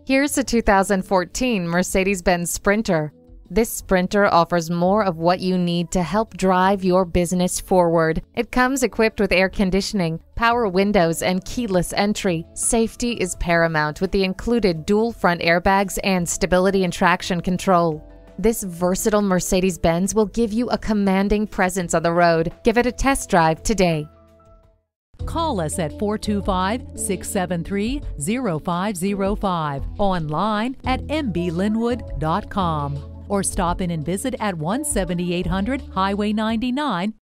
Here's a 2014 Mercedes-Benz Sprinter. This Sprinter offers more of what you need to help drive your business forward. It comes equipped with air conditioning, power windows, and keyless entry. Safety is paramount with the included dual front airbags and stability and traction control. This versatile Mercedes-Benz will give you a commanding presence on the road. Give it a test drive today. Call us at 425-673-0505, online at mblynnwood.com, or stop in and visit at 17800 Highway 99